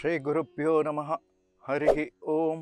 ಶ್ರೀ ಗುರುಭ್ಯೋ ನಮಃ. ಹರಿ ಓಂ.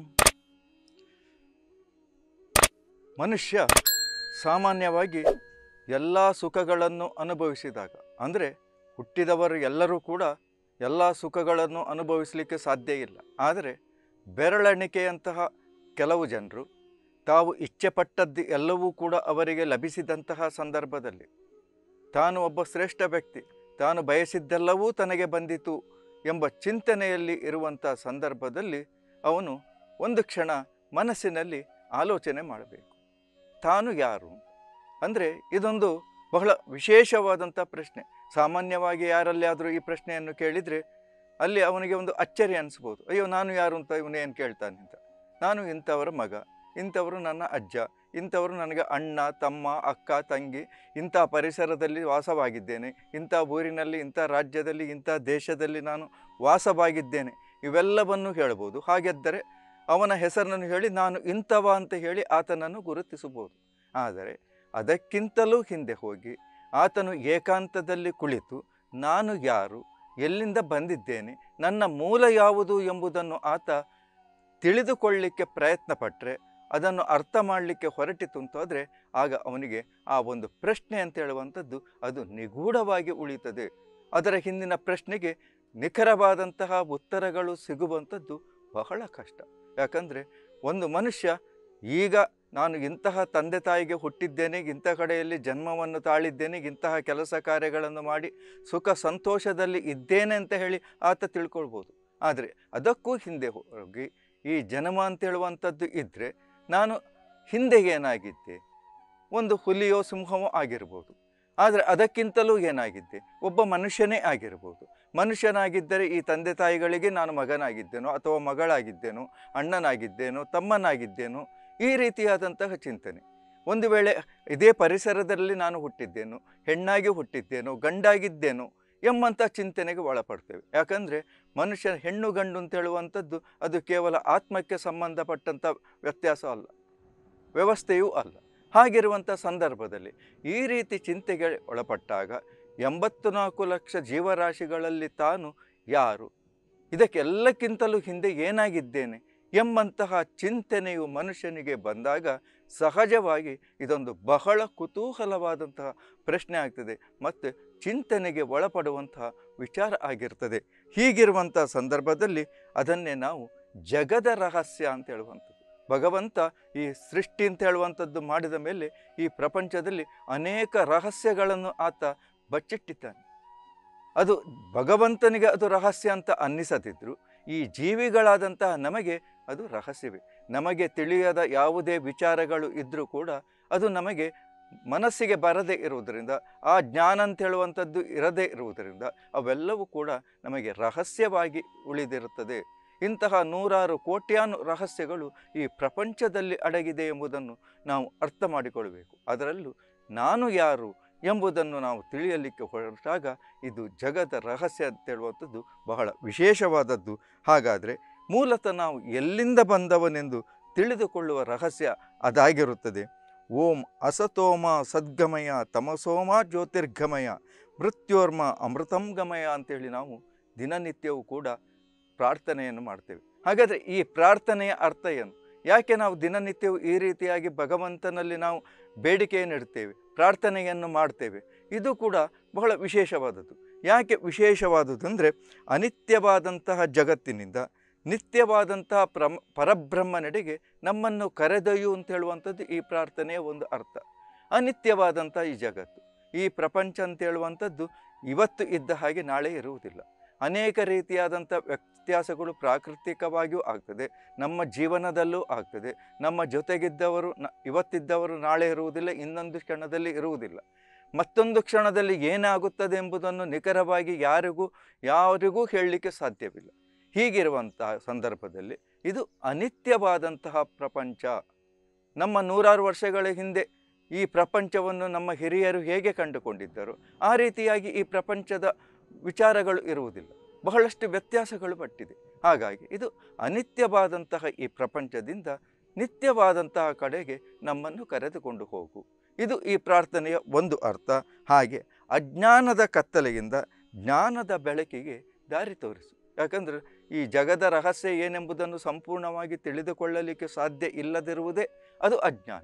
ಮನುಷ್ಯ ಸಾಮಾನ್ಯವಾಗಿ ಎಲ್ಲ ಸುಖಗಳನ್ನು ಅನುಭವಿಸಿದಾಗ, ಅಂದರೆ ಹುಟ್ಟಿದವರು ಎಲ್ಲರೂ ಕೂಡ ಎಲ್ಲ ಸುಖಗಳನ್ನು ಅನುಭವಿಸಲಿಕ್ಕೆ ಸಾಧ್ಯ ಇಲ್ಲ. ಆದರೆ ಬೆರಳೆಣಿಕೆಯಂತಹ ಕೆಲವು ಜನರು ತಾವು ಇಚ್ಛೆಪಟ್ಟದ್ದು ಎಲ್ಲವೂ ಕೂಡ ಅವರಿಗೆ ಲಭಿಸಿದಂತಹ ಸಂದರ್ಭದಲ್ಲಿ ತಾನು ಒಬ್ಬ ಶ್ರೇಷ್ಠ ವ್ಯಕ್ತಿ, ತಾನು ಬಯಸಿದ್ದೆಲ್ಲವೂ ತನಗೆ ಬಂದಿತು ಎಂಬ ಚಿಂತನೆಯಲ್ಲಿ ಇರುವಂಥ ಸಂದರ್ಭದಲ್ಲಿ ಅವನು ಒಂದು ಕ್ಷಣ ಮನಸ್ಸಿನಲ್ಲಿ ಆಲೋಚನೆ ಮಾಡಬೇಕು, ತಾನು ಯಾರು. ಅಂದರೆ ಇದೊಂದು ಬಹಳ ವಿಶೇಷವಾದಂಥ ಪ್ರಶ್ನೆ. ಸಾಮಾನ್ಯವಾಗಿ ಯಾರಲ್ಲಿ ಆದರೂ ಈ ಪ್ರಶ್ನೆಯನ್ನು ಕೇಳಿದರೆ ಅಲ್ಲಿ ಅವನಿಗೆ ಒಂದು ಅಚ್ಚರಿ ಅನಿಸ್ಬೋದು. ಅಯ್ಯೋ, ನಾನು ಯಾರು ಅಂತ ಇವನೇನು ಕೇಳ್ತಾನೆ ಅಂತ. ನಾನು ಇಂಥವರ ಮಗ, ಇಂಥವರು ನನ್ನ ಅಜ್ಜ, ಇಂಥವರು ನನಗೆ ಅಣ್ಣ, ತಮ್ಮ, ಅಕ್ಕ, ತಂಗಿ, ಇಂಥ ಪರಿಸರದಲ್ಲಿ ವಾಸವಾಗಿದ್ದೇನೆ, ಇಂಥ ಊರಿನಲ್ಲಿ, ಇಂಥ ರಾಜ್ಯದಲ್ಲಿ, ಇಂಥ ದೇಶದಲ್ಲಿ ನಾನು ವಾಸವಾಗಿದ್ದೇನೆ, ಇವೆಲ್ಲವನ್ನು ಹೇಳ್ಬೋದು. ಹಾಗೆದ್ದರೆ ಅವನ ಹೆಸರನ್ನು ಹೇಳಿ ನಾನು ಇಂಥವ ಅಂತ ಹೇಳಿ ಆತನನ್ನು ಗುರುತಿಸಬಹುದು. ಆದರೆ ಅದಕ್ಕಿಂತಲೂ ಹಿಂದೆ ಹೋಗಿ ಆತನು ಏಕಾಂತದಲ್ಲಿ ಕುಳಿತು ನಾನು ಯಾರು, ಎಲ್ಲಿಂದ ಬಂದಿದ್ದೇನೆ, ನನ್ನ ಮೂಲ ಯಾವುದು ಎಂಬುದನ್ನು ಆತ ತಿಳಿದುಕೊಳ್ಳಲಿಕ್ಕೆ ಪ್ರಯತ್ನ ಪಟ್ಟರೆ, ಅದನ್ನು ಅರ್ಥ ಮಾಡಲಿಕ್ಕೆ ಹೊರಟಿತು ಅಂತಾದರೆ ಆಗ ಅವನಿಗೆ ಆ ಒಂದು ಪ್ರಶ್ನೆ ಅಂತ ಹೇಳುವಂಥದ್ದು ಅದು ನಿಗೂಢವಾಗಿ ಉಳಿಯುತ್ತದೆ. ಅದರ ಹಿಂದಿನ ಪ್ರಶ್ನೆಗೆ ನಿಖರವಾದಂತಹ ಉತ್ತರಗಳು ಸಿಗುವಂಥದ್ದು ಬಹಳ ಕಷ್ಟ. ಯಾಕಂದರೆ ಒಂದು ಮನುಷ್ಯ ಈಗ ನಾನು ಇಂತಹ ತಂದೆ ತಾಯಿಗೆ ಹುಟ್ಟಿದ್ದೇನೆ, ಇಂಥ ಕಡೆಯಲ್ಲಿ ಜನ್ಮವನ್ನು ತಾಳಿದ್ದೇನೆ, ಇಂತಹ ಕೆಲಸ ಕಾರ್ಯಗಳನ್ನು ಮಾಡಿ ಸುಖ ಸಂತೋಷದಲ್ಲಿ ಇದ್ದೇನೆ ಅಂತ ಹೇಳಿ ಆತ ತಿಳ್ಕೊಳ್ಬೋದು. ಆದರೆ ಅದಕ್ಕೂ ಹಿಂದೆ ಹೋಗಿ ಈ ಜನ್ಮ ಅಂತ ಹೇಳುವಂಥದ್ದು ಇದ್ದರೆ ನಾನು ಹಿಂದೆ ಏನಾಗಿದ್ದೆ, ಒಂದು ಹುಲಿಯೋ ಸಿಂಹವೋ ಆಗಿರ್ಬೋದು. ಆದರೆ ಅದಕ್ಕಿಂತಲೂ ಏನಾಗಿದ್ದೆ, ಒಬ್ಬ ಮನುಷ್ಯನೇ ಆಗಿರ್ಬೋದು. ಮನುಷ್ಯನಾಗಿದ್ದರೆ ಈ ತಂದೆ ತಾಯಿಗಳಿಗೆ ನಾನು ಮಗನಾಗಿದ್ದೇನೋ ಅಥವಾ ಮಗಳಾಗಿದ್ದೇನೋ, ಅಣ್ಣನಾಗಿದ್ದೇನೋ, ತಮ್ಮನಾಗಿದ್ದೇನೋ, ಈ ರೀತಿಯಾದಂತಹ ಚಿಂತನೆ. ಒಂದು ವೇಳೆ ಇದೇ ಪರಿಸರದಲ್ಲಿ ನಾನು ಹುಟ್ಟಿದ್ದೇನೋ, ಹೆಣ್ಣಾಗಿ ಹುಟ್ಟಿದ್ದೇನೋ, ಗಂಡಾಗಿದ್ದೇನೋ ಎಂಬಂಥ ಚಿಂತನೆಗೆ ಒಳಪಡ್ತೇವೆ. ಯಾಕಂದರೆ ಮನುಷ್ಯ ಹೆಣ್ಣು ಗಂಡು ಅಂತ ಹೇಳುವಂಥದ್ದು ಅದು ಕೇವಲ ಆತ್ಮಕ್ಕೆ ಸಂಬಂಧಪಟ್ಟಂಥ ವ್ಯತ್ಯಾಸ ಅಲ್ಲ, ವ್ಯವಸ್ಥೆಯೂ ಅಲ್ಲ. ಹಾಗಿರುವಂಥ ಸಂದರ್ಭದಲ್ಲಿ ಈ ರೀತಿ ಚಿಂತೆಗೆ ಒಳಪಟ್ಟಾಗ 84 ಲಕ್ಷ ಜೀವರಾಶಿಗಳಲ್ಲಿ ತಾನು ಯಾರು, ಇದಕ್ಕೆಲ್ಲಕ್ಕಿಂತಲೂ ಹಿಂದೆ ಏನಾಗಿದ್ದೇನೆ ಎಂಬಂತಹ ಚಿಂತನೆಯು ಮನುಷ್ಯನಿಗೆ ಬಂದಾಗ ಸಹಜವಾಗಿ ಇದೊಂದು ಬಹಳ ಕುತೂಹಲವಾದಂತಹ ಪ್ರಶ್ನೆ ಆಗ್ತದೆ ಮತ್ತು ಚಿಂತನೆಗೆ ಒಳಪಡುವಂತಹ ವಿಚಾರ ಆಗಿರ್ತದೆ. ಹೀಗಿರುವಂಥ ಸಂದರ್ಭದಲ್ಲಿ ಅದನ್ನೇ ನಾವು ಜಗದ ರಹಸ್ಯ ಅಂತ ಹೇಳುವಂಥದ್ದು. ಭಗವಂತ ಈ ಸೃಷ್ಟಿ ಅಂತ ಹೇಳುವಂಥದ್ದು ಮಾಡಿದ ಮೇಲೆ ಈ ಪ್ರಪಂಚದಲ್ಲಿ ಅನೇಕ ರಹಸ್ಯಗಳನ್ನು ಆತ ಬಚ್ಚಿಟ್ಟಿದ್ದಾನೆ. ಅದು ಭಗವಂತನಿಗೆ ಅದು ರಹಸ್ಯ ಅಂತ ಅನ್ನಿಸದಿದ್ದರೂ ಈ ಜೀವಿಗಳಾದಂತಹ ನಮಗೆ ಅದು ರಹಸ್ಯವೇ. ನಮಗೆ ತಿಳಿಯದ ಯಾವುದೇ ವಿಚಾರಗಳು ಇದ್ದರೂ ಕೂಡ ಅದು ನಮಗೆ ಮನಸ್ಸಿಗೆ ಬರದೇ ಇರುವುದರಿಂದ, ಆ ಜ್ಞಾನ ಅಂತ ಹೇಳುವಂಥದ್ದು ಇರದೇ ಇರುವುದರಿಂದ ಅವೆಲ್ಲವೂ ಕೂಡ ನಮಗೆ ರಹಸ್ಯವಾಗಿ ಉಳಿದಿರುತ್ತದೆ. ಇಂತಹ 100 ಕೋಟ್ಯಾನು ರಹಸ್ಯಗಳು ಈ ಪ್ರಪಂಚದಲ್ಲಿ ಅಡಗಿದೆ ಎಂಬುದನ್ನು ನಾವು ಅರ್ಥ ಮಾಡಿಕೊಳ್ಳಬೇಕು. ಅದರಲ್ಲೂ ನಾನು ಯಾರು ಎಂಬುದನ್ನು ನಾವು ತಿಳಿಯಲಿಕ್ಕೆ ಹೊರಟಾಗ ಇದು ಜಗದ ರಹಸ್ಯ ಅಂತ ಹೇಳುವಂಥದ್ದು ಬಹಳ ವಿಶೇಷವಾದದ್ದು. ಹಾಗಾದರೆ ಮೂಲತಃ ನಾವು ಎಲ್ಲಿಂದ ಬಂದವನೆಂದು ತಿಳಿದುಕೊಳ್ಳುವ ರಹಸ್ಯ ಅದಾಗಿರುತ್ತದೆ. ಓಂ ಅಸತೋಮ ಸದ್ಗಮಯ ತಮಸೋಮ ಜ್ಯೋತಿರ್ಗಮಯ ಮೃತ್ಯೋರ್ಮ ಅಮೃತಂ ಗಮಯ ಅಂತೇಳಿ ನಾವು ದಿನನಿತ್ಯವೂ ಕೂಡ ಪ್ರಾರ್ಥನೆಯನ್ನು ಮಾಡ್ತೇವೆ. ಹಾಗಾದರೆ ಈ ಪ್ರಾರ್ಥನೆಯ ಅರ್ಥ ಏನು? ಯಾಕೆ ನಾವು ದಿನನಿತ್ಯವೂ ಈ ರೀತಿಯಾಗಿ ಭಗವಂತನಲ್ಲಿ ನಾವು ಬೇಡಿಕೆಯನ್ನು ಇಡ್ತೇವೆ, ಪ್ರಾರ್ಥನೆಯನ್ನು ಮಾಡ್ತೇವೆ? ಇದು ಕೂಡ ಬಹಳ ವಿಶೇಷವಾದದ್ದು. ಯಾಕೆ ವಿಶೇಷವಾದದ್ದು ಅಂದರೆ ಅನಿತ್ಯವಾದಂತಹ ಜಗತ್ತಿನಿಂದ ನಿತ್ಯವಾದಂತಹ ಪರಬ್ರಹ್ಮನೆಡೆಗೆ ನಮ್ಮನ್ನು ಕರೆದೊಯ್ಯು ಅಂತ ಹೇಳುವಂಥದ್ದು ಈ ಪ್ರಾರ್ಥನೆಯ ಒಂದು ಅರ್ಥ. ಅನಿತ್ಯವಾದಂಥ ಈ ಜಗತ್ತು, ಈ ಪ್ರಪಂಚ ಅಂತ ಹೇಳುವಂಥದ್ದು ಇವತ್ತು ಇದ್ದ ಹಾಗೆ ನಾಳೆ ಇರುವುದಿಲ್ಲ. ಅನೇಕ ರೀತಿಯಾದಂಥ ವ್ಯತ್ಯಾಸಗಳು ಪ್ರಾಕೃತಿಕವಾಗಿಯೂ ಆಗ್ತದೆ, ನಮ್ಮ ಜೀವನದಲ್ಲೂ ಆಗ್ತದೆ. ನಮ್ಮ ಜೊತೆಗಿದ್ದವರು ಇವತ್ತಿದ್ದವರು ನಾಳೆ ಇರುವುದಿಲ್ಲ, ಇನ್ನೊಂದು ಕ್ಷಣದಲ್ಲಿ ಇರುವುದಿಲ್ಲ. ಮತ್ತೊಂದು ಕ್ಷಣದಲ್ಲಿ ಏನಾಗುತ್ತದೆ ಎಂಬುದನ್ನು ನಿಖರವಾಗಿ ಯಾರಿಗೂ ಹೇಳಲಿಕ್ಕೆ ಸಾಧ್ಯವಿಲ್ಲ. ಹೀಗಿರುವಂತಹ ಸಂದರ್ಭದಲ್ಲಿ ಇದು ಅನಿತ್ಯವಾದಂತಹ ಪ್ರಪಂಚ. ನಮ್ಮ 100 ವರ್ಷಗಳ ಹಿಂದೆ ಈ ಪ್ರಪಂಚವನ್ನು ನಮ್ಮ ಹಿರಿಯರು ಹೇಗೆ ಕಂಡುಕೊಂಡಿದ್ದರು ಆ ರೀತಿಯಾಗಿ ಈ ಪ್ರಪಂಚದ ವಿಚಾರಗಳು ಇರುವುದಿಲ್ಲ, ಬಹಳಷ್ಟು ವ್ಯತ್ಯಾಸಗಳು ಪಟ್ಟಿದೆ. ಹಾಗಾಗಿ ಇದು ಅನಿತ್ಯವಾದಂತಹ ಈ ಪ್ರಪಂಚದಿಂದ ನಿತ್ಯವಾದಂತಹ ಕಡೆಗೆ ನಮ್ಮನ್ನು ಕರೆದುಕೊಂಡು ಹೋಗು, ಇದು ಈ ಪ್ರಾರ್ಥನೆಯ ಒಂದು ಅರ್ಥ. ಹಾಗೆ ಅಜ್ಞಾನದ ಕತ್ತಲೆಯಿಂದ ಜ್ಞಾನದ ಬೆಳಕಿಗೆ ದಾರಿ ತೋರಿಸು. ಯಾಕಂದರೆ ಈ ಜಗದ ರಹಸ್ಯ ಏನೆಂಬುದನ್ನು ಸಂಪೂರ್ಣವಾಗಿ ತಿಳಿದುಕೊಳ್ಳಲಿಕ್ಕೆ ಸಾಧ್ಯ ಇಲ್ಲದಿರುವುದೇ ಅದು ಅಜ್ಞಾನ.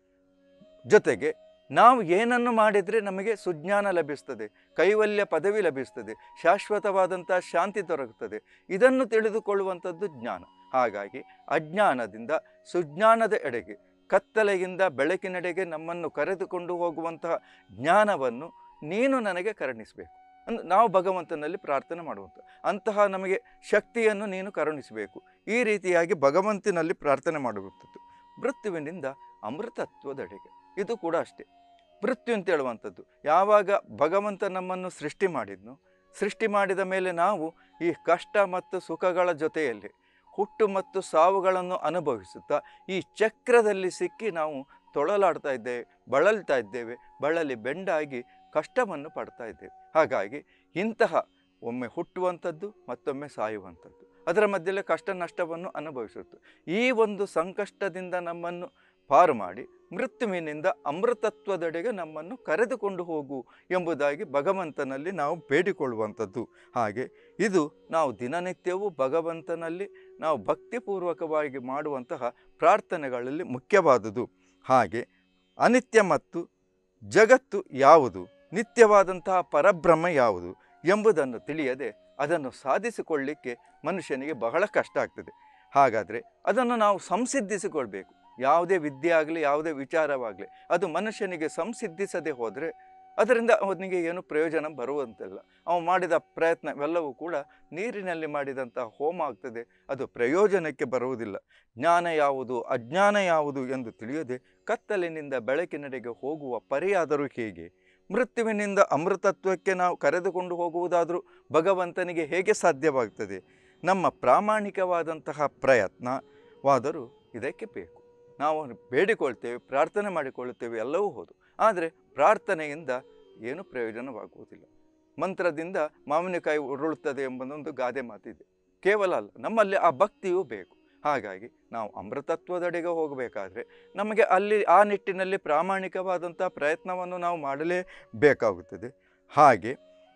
ಜೊತೆಗೆ ನಾವು ಏನನ್ನು ಮಾಡಿದರೆ ನಮಗೆ ಸುಜ್ಞಾನ ಲಭಿಸ್ತದೆ, ಕೈವಲ್ಯ ಪದವಿ ಲಭಿಸ್ತದೆ, ಶಾಶ್ವತವಾದಂಥ ಶಾಂತಿ ದೊರಕುತ್ತದೆ, ಇದನ್ನು ತಿಳಿದುಕೊಳ್ಳುವಂಥದ್ದು ಜ್ಞಾನ. ಹಾಗಾಗಿ ಅಜ್ಞಾನದಿಂದ ಸುಜ್ಞಾನದ ಎಡೆಗೆ, ಕತ್ತಲೆಯಿಂದ ಬೆಳಕಿನೆಡೆಗೆ ನಮ್ಮನ್ನು ಕರೆದುಕೊಂಡು ಹೋಗುವಂತಹ ಜ್ಞಾನವನ್ನು ನೀನು ನನಗೆ ಕರುಣಿಸಬೇಕು ನಾವು ಭಗವಂತನಲ್ಲಿ ಪ್ರಾರ್ಥನೆ ಮಾಡುವಂಥ ಅಂತಹ ನಮಗೆ ಶಕ್ತಿಯನ್ನು ನೀನು ಕರುಣಿಸಬೇಕು. ಈ ರೀತಿಯಾಗಿ ಭಗವಂತನಲ್ಲಿ ಪ್ರಾರ್ಥನೆ ಮಾಡುವಂಥದ್ದು. ಮೃತ್ಯುವಿನಿಂದ ಅಮೃತತ್ವದೆಡೆಗೆ, ಇದು ಕೂಡ ಅಷ್ಟೇ. ಮೃತ್ಯು ಅಂತ ಹೇಳುವಂಥದ್ದು ಯಾವಾಗ ಭಗವಂತ ನಮ್ಮನ್ನು ಸೃಷ್ಟಿ ಮಾಡಿದ್ನು, ಸೃಷ್ಟಿ ಮಾಡಿದ ಮೇಲೆ ನಾವು ಈ ಕಷ್ಟ ಮತ್ತು ಸುಖಗಳ ಜೊತೆಯಲ್ಲಿ ಹುಟ್ಟು ಮತ್ತು ಸಾವುಗಳನ್ನು ಅನುಭವಿಸುತ್ತಾ ಈ ಚಕ್ರದಲ್ಲಿ ಸಿಕ್ಕಿ ನಾವು ತೊಳಲಾಡ್ತಾ ಇದ್ದೇವೆ, ಬಳಲ್ತಾ ಇದ್ದೇವೆ, ಬಳಲಿ ಬೆಂಡಾಗಿ ಕಷ್ಟವನ್ನು ಪಡ್ತಾ ಇದ್ದೇವೆ. ಹಾಗಾಗಿ ಇಂತಹ ಒಮ್ಮೆ ಹುಟ್ಟುವಂಥದ್ದು ಮತ್ತೊಮ್ಮೆ ಸಾಯುವಂಥದ್ದು, ಅದರ ಮಧ್ಯೆಯಲ್ಲೇ ಕಷ್ಟ ನಷ್ಟವನ್ನು ಅನುಭವಿಸುತ್ತೆ. ಈ ಒಂದು ಸಂಕಷ್ಟದಿಂದ ನಮ್ಮನ್ನು ಪಾರು ಮಾಡಿ ಮೃತ್ಯುವಿನಿಂದ ಅಮೃತತ್ವದೆಡೆಗೆ ನಮ್ಮನ್ನು ಕರೆದುಕೊಂಡು ಹೋಗು ಎಂಬುದಾಗಿ ಭಗವಂತನಲ್ಲಿ ನಾವು ಬೇಡಿಕೊಳ್ಳುವಂಥದ್ದು. ಹಾಗೆ ಇದು ನಾವು ದಿನನಿತ್ಯವೂ ಭಗವಂತನಲ್ಲಿ ನಾವು ಭಕ್ತಿಪೂರ್ವಕವಾಗಿ ಮಾಡುವಂತಹ ಪ್ರಾರ್ಥನೆಗಳಲ್ಲಿ ಮುಖ್ಯವಾದುದು. ಹಾಗೆ ಅನಿತ್ಯ ಮತ್ತು ಜಗತ್ತು ಯಾವುದು, ನಿತ್ಯವಾದಂತಹ ಪರಬ್ರಹ್ಮ ಯಾವುದು ಎಂಬುದನ್ನು ತಿಳಿಯದೆ ಅದನ್ನು ಸಾಧಿಸಿಕೊಳ್ಳಲಿಕ್ಕೆ ಮನುಷ್ಯನಿಗೆ ಬಹಳ ಕಷ್ಟ ಆಗ್ತದೆ. ಹಾಗಾದರೆ ಅದನ್ನು ನಾವು ಸಂಸಿದ್ಧಿಸಿಕೊಳ್ಬೇಕು. ಯಾವುದೇ ವಿದ್ಯೆ ಆಗಲಿ, ಯಾವುದೇ ವಿಚಾರವಾಗಲಿ, ಅದು ಮನುಷ್ಯನಿಗೆ ಸಂಸಿದ್ಧಿಸದೆ ಹೋದರೆ ಅದರಿಂದ ಅವನಿಗೆ ಏನು ಪ್ರಯೋಜನ ಬರುವಂತಿಲ್ಲ. ಅವನು ಮಾಡಿದ ಪ್ರಯತ್ನವೆಲ್ಲವೂ ಕೂಡ ನೀರಿನಲ್ಲಿ ಮಾಡಿದಂಥ ಹೋಮ ಆಗ್ತದೆ, ಅದು ಪ್ರಯೋಜನಕ್ಕೆ ಬರುವುದಿಲ್ಲ. ಜ್ಞಾನ ಯಾವುದು ಅಜ್ಞಾನ ಯಾವುದು ಎಂದು ತಿಳಿಯದೆ ಕತ್ತಲಿನಿಂದ ಬೆಳಕಿನೆಡೆಗೆ ಹೋಗುವ ಪರಿಯಾದರೂ ಹೇಗೆ? ಮೃತ್ಯುವಿನಿಂದ ಅಮೃತತ್ವಕ್ಕೆ ನಾವು ಕರೆದುಕೊಂಡು ಹೋಗುವುದಾದರೂ ಭಗವಂತನಿಗೆ ಹೇಗೆ ಸಾಧ್ಯವಾಗ್ತದೆ? ನಮ್ಮ ಪ್ರಾಮಾಣಿಕವಾದಂತಹ ಪ್ರಯತ್ನವಾದರೂ ಇದಕ್ಕೆ ಬೇಕು. ನಾವು ಬೇಡಿಕೊಳ್ತೇವೆ, ಪ್ರಾರ್ಥನೆ ಮಾಡಿಕೊಳ್ಳುತ್ತೇವೆ, ಎಲ್ಲವೂ ಹೌದು. ಆದರೆ ಪ್ರಾರ್ಥನೆಯಿಂದ ಏನು ಪ್ರಯೋಜನವಾಗುವುದಿಲ್ಲ. ಮಂತ್ರದಿಂದ ಮಾವಿನಕಾಯಿ ಉರುಳುತ್ತದೆ ಎಂಬುದೊಂದು ಗಾದೆ ಮಾತಿದೆ. ಕೇವಲ ಅಲ್ಲ, ನಮ್ಮಲ್ಲಿ ಆ ಭಕ್ತಿಯೂ ಬೇಕು. ಹಾಗಾಗಿ ನಾವು ಅಮೃತತ್ವದೆಡೆಗೆ ಹೋಗಬೇಕಾದ್ರೆ ನಮಗೆ ಅಲ್ಲಿ ಆ ನಿಟ್ಟಿನಲ್ಲಿ ಪ್ರಾಮಾಣಿಕವಾದಂಥ ಪ್ರಯತ್ನವನ್ನು ನಾವು ಮಾಡಲೇಬೇಕಾಗುತ್ತದೆ. ಹಾಗೆ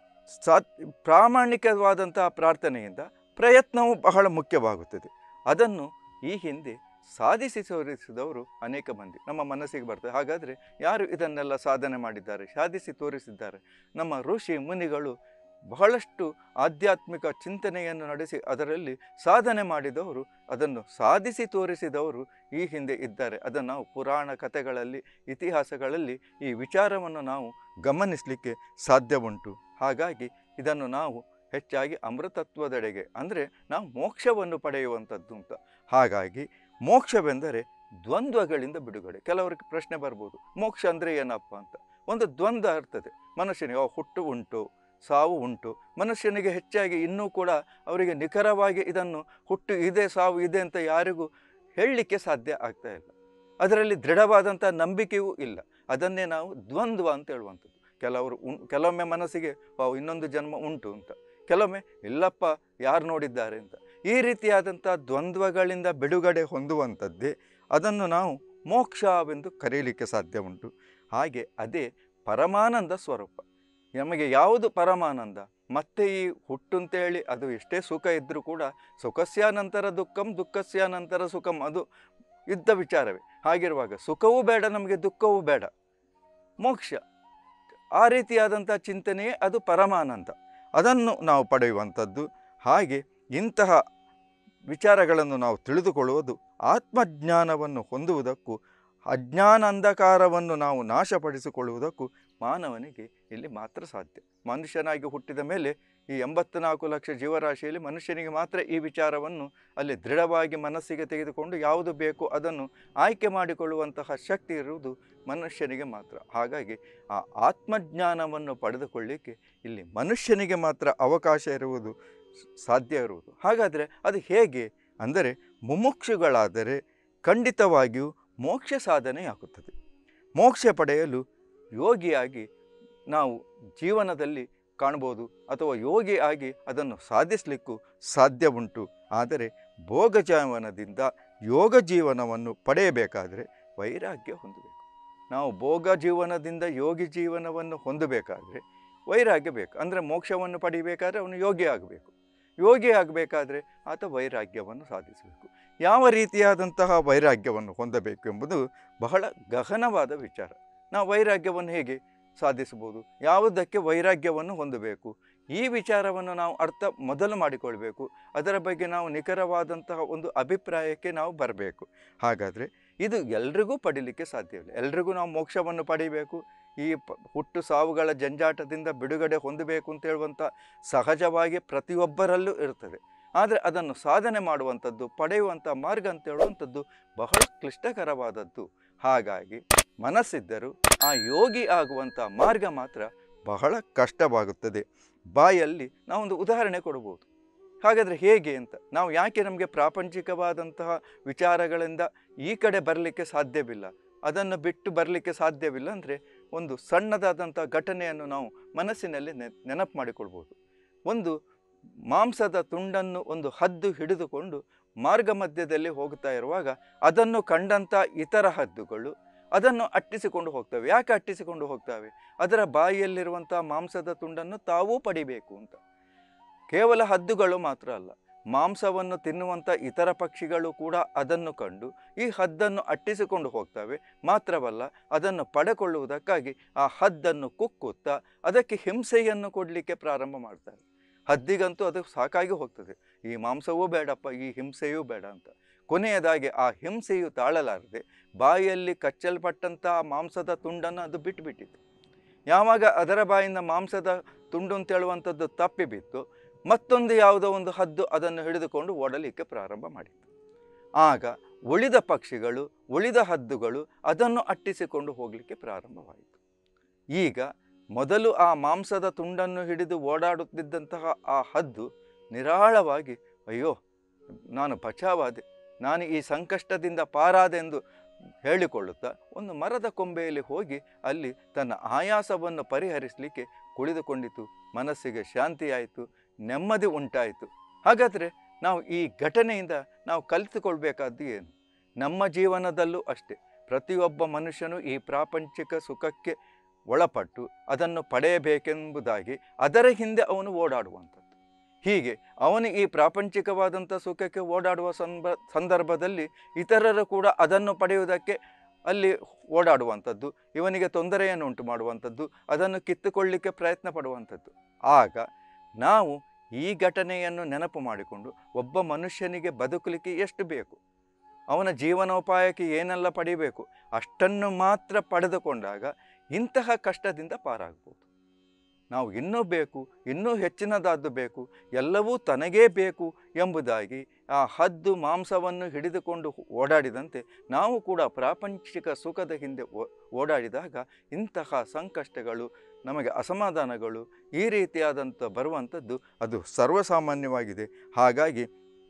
ಪ್ರಾಮಾಣಿಕವಾದಂಥ ಪ್ರಾರ್ಥನೆಯಿಂದ ಪ್ರಯತ್ನವು ಬಹಳ ಮುಖ್ಯವಾಗುತ್ತದೆ. ಅದನ್ನು ಈ ಹಿಂದೆ ಸಾಧಿಸಿ ತೋರಿಸಿದವರು ಅನೇಕ ಮಂದಿ ನಮ್ಮ ಮನಸ್ಸಿಗೆ ಬರ್ತದೆ. ಹಾಗಾದರೆ ಯಾರು ಇದನ್ನೆಲ್ಲ ಸಾಧನೆ ಮಾಡಿದ್ದಾರೆ, ಸಾಧಿಸಿ ತೋರಿಸಿದ್ದಾರೆ? ನಮ್ಮ ಋಷಿ ಮುನಿಗಳು ಬಹಳಷ್ಟು ಆಧ್ಯಾತ್ಮಿಕ ಚಿಂತನೆಯನ್ನು ನಡೆಸಿ ಅದರಲ್ಲಿ ಸಾಧನೆ ಮಾಡಿದವರು, ಅದನ್ನು ಸಾಧಿಸಿ ತೋರಿಸಿದವರು ಈ ಹಿಂದೆ ಇದ್ದಾರೆ. ಅದನ್ನು ನಾವು ಪುರಾಣ ಕಥೆಗಳಲ್ಲಿ, ಇತಿಹಾಸಗಳಲ್ಲಿ ಈ ವಿಚಾರವನ್ನು ನಾವು ಗಮನಿಸಲಿಕ್ಕೆ ಸಾಧ್ಯ ಉಂಟು. ಹಾಗಾಗಿ ಇದನ್ನು ನಾವು ಹೆಚ್ಚಾಗಿ ಅಮೃತತ್ವದೆಡೆಗೆ, ಅಂದರೆ ನಾವು ಮೋಕ್ಷವನ್ನು ಪಡೆಯುವಂಥದ್ದು ಅಂತ. ಹಾಗಾಗಿ ಮೋಕ್ಷವೆಂದರೆ ದ್ವಂದ್ವಗಳಿಂದ ಬಿಡುಗಡೆ. ಕೆಲವರಿಗೆ ಪ್ರಶ್ನೆ ಬರ್ಬೋದು, ಮೋಕ್ಷ ಅಂದರೆ ಏನಪ್ಪ ಅಂತ. ಒಂದು ದ್ವಂದ್ವ ಇರ್ತದೆ ಮನುಷ್ಯನಿಗೆ. ಹುಟ್ಟು ಉಂಟು, ಸಾವು ಉಂಟು. ಮನುಷ್ಯನಿಗೆ ಹೆಚ್ಚಾಗಿ ಇನ್ನೂ ಕೂಡ ಅವರಿಗೆ ನಿಖರವಾಗಿ ಇದನ್ನು ಹುಟ್ಟು ಇದೆ, ಸಾವು ಇದೆ ಅಂತ ಯಾರಿಗೂ ಹೇಳಲಿಕ್ಕೆ ಸಾಧ್ಯ ಆಗ್ತಾ ಇಲ್ಲ. ಅದರಲ್ಲಿ ದೃಢವಾದಂಥ ನಂಬಿಕೆಯೂ ಇಲ್ಲ. ಅದನ್ನೇ ನಾವು ದ್ವಂದ್ವ ಅಂತ ಹೇಳುವಂಥದ್ದು. ಕೆಲವೊಮ್ಮೆ ಮನಸ್ಸಿಗೆ ಇನ್ನೊಂದು ಜನ್ಮ ಉಂಟು ಅಂತ, ಕೆಲವೊಮ್ಮೆ ಇಲ್ಲಪ್ಪ ಯಾರು ನೋಡಿದ್ದಾರೆ ಅಂತ. ಈ ರೀತಿಯಾದಂಥ ದ್ವಂದ್ವಗಳಿಂದ ಬಿಡುಗಡೆ ಹೊಂದುವಂಥದ್ದೇ ಅದನ್ನು ನಾವು ಮೋಕ್ಷವೆಂದು ಕರೆಯಲಿಕ್ಕೆ ಸಾಧ್ಯ ಉಂಟು. ಹಾಗೆ ಅದೇ ಪರಮಾನಂದ ಸ್ವರೂಪ. ನಮಗೆ ಯಾವುದು ಪರಮಾನಂದ? ಮತ್ತೆ ಈ ಹುಟ್ಟು ಅಂತೇಳಿ ಅದು ಎಷ್ಟೇ ಸುಖ ಇದ್ದರೂ ಕೂಡ ಸುಖಸ್ಯಾನಂತರ ದುಃಖಂ, ದುಃಖಸ್ಯಾನಂತರ ಸುಖಂ, ಅದು ಇದ್ದ ವಿಚಾರವೇ. ಹಾಗಿರುವಾಗ ಸುಖವೂ ಬೇಡ ನಮಗೆ, ದುಃಖವೂ ಬೇಡ, ಮೋಕ್ಷ. ಆ ರೀತಿಯಾದಂಥ ಚಿಂತನೆಯೇ ಅದು ಪರಮಾನಂದ. ಅದನ್ನು ನಾವು ಪಡೆಯುವಂಥದ್ದು. ಹಾಗೆ ಇಂತಹ ವಿಚಾರಗಳನ್ನು ನಾವು ತಿಳಿದುಕೊಳ್ಳುವುದು ಆತ್ಮಜ್ಞಾನವನ್ನು ಹೊಂದುವುದಕ್ಕೂ ಅಜ್ಞಾನ ಅಂಧಕಾರವನ್ನು ನಾವು ನಾಶಪಡಿಸಿಕೊಳ್ಳುವುದಕ್ಕೂ ಮಾನವನಿಗೆ ಇಲ್ಲಿ ಮಾತ್ರ ಸಾಧ್ಯ. ಮನುಷ್ಯನಾಗಿ ಹುಟ್ಟಿದ ಮೇಲೆ ಈ 84 ಲಕ್ಷ ಜೀವರಾಶಿಯಲ್ಲಿ ಮನುಷ್ಯನಿಗೆ ಮಾತ್ರ ಈ ವಿಚಾರವನ್ನು ಅಲ್ಲಿ ದೃಢವಾಗಿ ಮನಸ್ಸಿಗೆ ತೆಗೆದುಕೊಂಡು ಯಾವುದು ಬೇಕು ಅದನ್ನು ಆಯ್ಕೆ ಮಾಡಿಕೊಳ್ಳುವಂತಹ ಶಕ್ತಿ ಇರುವುದು ಮನುಷ್ಯನಿಗೆ ಮಾತ್ರ. ಹಾಗಾಗಿ ಆ ಆತ್ಮಜ್ಞಾನವನ್ನು ಪಡೆದುಕೊಳ್ಳಲಿಕ್ಕೆ ಇಲ್ಲಿ ಮನುಷ್ಯನಿಗೆ ಮಾತ್ರ ಅವಕಾಶ ಇರುವುದು, ಸಾಧ್ಯ ಇರುವುದು. ಹಾಗಾದರೆ ಅದು ಹೇಗೆ ಅಂದರೆ, ಮುಮುಕ್ಷುಗಳಾದರೆ ಖಂಡಿತವಾಗಿಯೂ ಮೋಕ್ಷ ಸಾಧನೆಯಾಗುತ್ತದೆ. ಮೋಕ್ಷ ಪಡೆಯಲು ಯೋಗಿಯಾಗಿ ನಾವು ಜೀವನದಲ್ಲಿ ಕಾಣ್ಬೋದು, ಅಥವಾ ಯೋಗಿ ಆಗಿ ಅದನ್ನು ಸಾಧಿಸಲಿಕ್ಕೂ ಸಾಧ್ಯ ಉಂಟು. ಆದರೆ ಭೋಗ ಜೀವನದಿಂದ ಯೋಗ ಜೀವನವನ್ನು ಪಡೆಯಬೇಕಾದರೆ ವೈರಾಗ್ಯ ಹೊಂದಬೇಕು. ನಾವು ಭೋಗ ಜೀವನದಿಂದ ಯೋಗಿ ಜೀವನವನ್ನು ಹೊಂದಬೇಕಾದರೆ ವೈರಾಗ್ಯ ಬೇಕು. ಅಂದರೆ ಮೋಕ್ಷವನ್ನು ಪಡಿಬೇಕಾದ್ರೆ ಅವನು ಯೋಗಿ ಆಗಬೇಕು. ಯೋಗಿ ಆಗಬೇಕಾದ್ರೆ ಆತ ವೈರಾಗ್ಯವನ್ನು ಸಾಧಿಸಬೇಕು. ಯಾವ ರೀತಿಯಾದಂತಹ ವೈರಾಗ್ಯವನ್ನು ಹೊಂದಬೇಕು ಎಂಬುದು ಬಹಳ ಗಹನವಾದ ವಿಚಾರ. ನಾವು ವೈರಾಗ್ಯವನ್ನು ಹೇಗೆ ಸಾಧಿಸಬಹುದು, ಯಾವುದಕ್ಕೆ ವೈರಾಗ್ಯವನ್ನು ಹೊಂದಬೇಕು, ಈ ವಿಚಾರವನ್ನು ನಾವು ಮೊದಲು ಮಾಡಿಕೊಳ್ಬೇಕು. ಅದರ ಬಗ್ಗೆ ನಾವು ನಿಖರವಾದಂತಹ ಒಂದು ಅಭಿಪ್ರಾಯಕ್ಕೆ ನಾವು ಬರಬೇಕು. ಹಾಗಾದರೆ ಇದು ಎಲ್ರಿಗೂ ಪಡೀಲಿಕ್ಕೆ ಸಾಧ್ಯವಿಲ್ಲ. ಎಲ್ರಿಗೂ ನಾವು ಮೋಕ್ಷವನ್ನು ಪಡಿಬೇಕು, ಈ ಹುಟ್ಟು ಸಾವುಗಳ ಜಂಜಾಟದಿಂದ ಬಿಡುಗಡೆ ಹೊಂದಬೇಕು ಅಂತ ಹೇಳುವಂಥ ಸಹಜವಾಗಿ ಪ್ರತಿಯೊಬ್ಬರಲ್ಲೂ ಇರ್ತದೆ. ಆದರೆ ಅದನ್ನು ಸಾಧನೆ ಮಾಡುವಂಥದ್ದು, ಪಡೆಯುವಂಥ ಮಾರ್ಗ ಅಂತ ಹೇಳುವಂಥದ್ದು ಬಹಳ ಕ್ಲಿಷ್ಟಕರವಾದದ್ದು. ಹಾಗಾಗಿ ಮನಸ್ಸಿದ್ದರೂ ಆ ಯೋಗಿ ಆಗುವಂಥ ಮಾರ್ಗ ಮಾತ್ರ ಬಹಳ ಕಷ್ಟವಾಗುತ್ತದೆ. ಬಾಯಲ್ಲಿ ನಾವೊಂದು ಉದಾಹರಣೆ ಕೊಡ್ಬೋದು. ಹಾಗಾದರೆ ಹೇಗೆ ಅಂತ, ನಾವು ಯಾಕೆ ನಮಗೆ ಪ್ರಾಪಂಚಿಕವಾದಂತಹ ವಿಚಾರಗಳಿಂದ ಈ ಕಡೆ ಬರಲಿಕ್ಕೆ ಸಾಧ್ಯವಿಲ್ಲ, ಅದನ್ನು ಬಿಟ್ಟು ಬರಲಿಕ್ಕೆ ಸಾಧ್ಯವಿಲ್ಲ ಅಂದರೆ ಒಂದು ಸಣ್ಣದಾದಂಥ ಘಟನೆಯನ್ನು ನಾವು ಮನಸ್ಸಿನಲ್ಲಿ ನೆನಪು ಮಾಡಿಕೊಳ್ಬೋದು. ಒಂದು ಮಾಂಸದ ತುಂಡನ್ನು ಒಂದು ಹದ್ದು ಹಿಡಿದುಕೊಂಡು ಮಾರ್ಗ ಮಧ್ಯದಲ್ಲಿ ಹೋಗ್ತಾ ಇರುವಾಗ ಅದನ್ನು ಕಂಡಂಥ ಇತರ ಹದ್ದುಗಳು ಅದನ್ನು ಅಟ್ಟಿಸಿಕೊಂಡು ಹೋಗ್ತವೆ. ಯಾಕೆ ಅಟ್ಟಿಸಿಕೊಂಡು ಹೋಗ್ತವೆ? ಅದರ ಬಾಯಿಯಲ್ಲಿರುವಂಥ ಮಾಂಸದ ತುಂಡನ್ನು ತಾವೂ ಪಡಿಬೇಕು ಅಂತ. ಕೇವಲ ಹದ್ದುಗಳು ಮಾತ್ರ ಅಲ್ಲ, ಮಾಂಸವನ್ನು ತಿನ್ನುವಂಥ ಇತರ ಪಕ್ಷಿಗಳು ಕೂಡ ಅದನ್ನು ಕಂಡು ಈ ಹದ್ದನ್ನು ಅಟ್ಟಿಸಿಕೊಂಡು ಹೋಗ್ತವೆ. ಮಾತ್ರವಲ್ಲ, ಅದನ್ನು ಪಡೆಕೊಳ್ಳುವುದಕ್ಕಾಗಿ ಆ ಹದ್ದನ್ನು ಕುಕ್ಕುತ್ತಾ ಅದಕ್ಕೆ ಹಿಂಸೆಯನ್ನು ಕೊಡಲಿಕ್ಕೆ ಪ್ರಾರಂಭ ಮಾಡ್ತಾರೆ. ಹದ್ದಿಗಂತೂ ಅದು ಸಾಕಾಗಿ ಹೋಗ್ತದೆ, ಈ ಮಾಂಸವೂ ಬೇಡಪ್ಪ, ಈ ಹಿಂಸೆಯೂ ಬೇಡ ಅಂತ. ಕೊನೆಯದಾಗಿ ಆ ಹಿಂಸೆಯು ತಾಳಲಾರದೆ ಬಾಯಿಯಲ್ಲಿ ಕಚ್ಚಲ್ಪಟ್ಟಂಥ ಮಾಂಸದ ತುಂಡನ್ನು ಅದು ಬಿಟ್ಟುಬಿಟ್ಟಿತ್ತು. ಯಾವಾಗ ಅದರ ಬಾಯಿಂದ ಮಾಂಸದ ತುಂಡು ಅಂತೇಳುವಂಥದ್ದು ತಪ್ಪಿ ಬಿತ್ತು, ಮತ್ತೊಂದು ಯಾವುದೋ ಒಂದು ಹದ್ದು ಅದನ್ನು ಹಿಡಿದುಕೊಂಡು ಓಡಲಿಕ್ಕೆ ಪ್ರಾರಂಭ ಮಾಡಿತ್ತು. ಆಗ ಉಳಿದ ಪಕ್ಷಿಗಳು, ಉಳಿದ ಹದ್ದುಗಳು ಅದನ್ನು ಅಟ್ಟಿಸಿಕೊಂಡು ಹೋಗಲಿಕ್ಕೆ ಪ್ರಾರಂಭವಾಯಿತು. ಈಗ ಮೊದಲು ಆ ಮಾಂಸದ ತುಂಡನ್ನು ಹಿಡಿದು ಓಡಾಡುತ್ತಿದ್ದಂತಹ ಆ ಹದ್ದು ನಿರಾಳವಾಗಿ, ಅಯ್ಯೋ ನಾನು ಬಚಾವಾದೆ, ನಾನು ಈ ಸಂಕಷ್ಟದಿಂದ ಪಾರಾದೆಂದು ಹೇಳಿಕೊಳ್ಳುತ್ತಾ ಒಂದು ಮರದ ಕೊಂಬೆಯಲ್ಲಿ ಹೋಗಿ ಅಲ್ಲಿ ತನ್ನ ಆಯಾಸವನ್ನು ಪರಿಹರಿಸಲಿಕ್ಕೆ ಕುಳಿದುಕೊಂಡಿತು. ಮನಸ್ಸಿಗೆ ಶಾಂತಿಯಾಯಿತು, ನೆಮ್ಮದಿ ಉಂಟಾಯಿತು. ಹಾಗಾದರೆ ನಾವು ಈ ಘಟನೆಯಿಂದ ನಾವು ಕಲಿತುಕೊಳ್ಬೇಕಾದ್ದು ಏನು? ನಮ್ಮ ಜೀವನದಲ್ಲೂ ಅಷ್ಟೇ, ಪ್ರತಿಯೊಬ್ಬ ಮನುಷ್ಯನು ಈ ಪ್ರಾಪಂಚಿಕ ಸುಖಕ್ಕೆ ಒಳಪಟ್ಟು ಅದನ್ನು ಪಡೆಯಬೇಕೆಂಬುದಾಗಿ ಅದರ ಹಿಂದೆ ಅವನು ಓಡಾಡುವಂಥದ್ದು. ಹೀಗೆ ಅವನು ಈ ಪ್ರಾಪಂಚಿಕವಾದಂಥ ಸುಖಕ್ಕೆ ಓಡಾಡುವ ಸಂದರ್ಭದಲ್ಲಿ ಇತರರು ಕೂಡ ಅದನ್ನು ಪಡೆಯುವುದಕ್ಕೆ ಅಲ್ಲಿ ಓಡಾಡುವಂಥದ್ದು, ಇವನಿಗೆ ತೊಂದರೆಯನ್ನು ಉಂಟು ಮಾಡುವಂಥದ್ದು, ಅದನ್ನು ಕಿತ್ತುಕೊಳ್ಳಲಿಕ್ಕೆ ಪ್ರಯತ್ನ ಪಡುವಂಥದ್ದು. ಆಗ ನಾವು ಈ ಘಟನೆಯನ್ನು ನೆನಪು ಮಾಡಿಕೊಂಡು ಒಬ್ಬ ಮನುಷ್ಯನಿಗೆ ಬದುಕಲಿಕ್ಕೆ ಎಷ್ಟು ಬೇಕು, ಅವನ ಜೀವನೋಪಾಯಕ್ಕೆ ಏನೆಲ್ಲ ಪಡಿಬೇಕು, ಅಷ್ಟನ್ನು ಮಾತ್ರ ಪಡೆದುಕೊಂಡಾಗ ಇಂತಹ ಕಷ್ಟದಿಂದ ಪಾರಾಗ್ಬೋದು. ನಾವು ಇನ್ನೂ ಬೇಕು, ಇನ್ನೂ ಹೆಚ್ಚಿನದಾದ್ದು ಬೇಕು, ಎಲ್ಲವೂ ತನಗೇ ಬೇಕು ಎಂಬುದಾಗಿ ಆ ಹದ್ದು ಮಾಂಸವನ್ನು ಹಿಡಿದುಕೊಂಡು ಓಡಾಡಿದಂತೆ ನಾವು ಕೂಡ ಪ್ರಾಪಂಚಿಕ ಸುಖದ ಹಿಂದೆ ಓಡಾಡಿದಾಗ ಇಂತಹ ಸಂಕಷ್ಟಗಳು, ನಮಗೆ ಅಸಮಾಧಾನಗಳು ಈ ರೀತಿಯಾದಂಥ ಬರುವಂಥದ್ದು ಅದು ಸರ್ವಸಾಮಾನ್ಯವಾಗಿದೆ. ಹಾಗಾಗಿ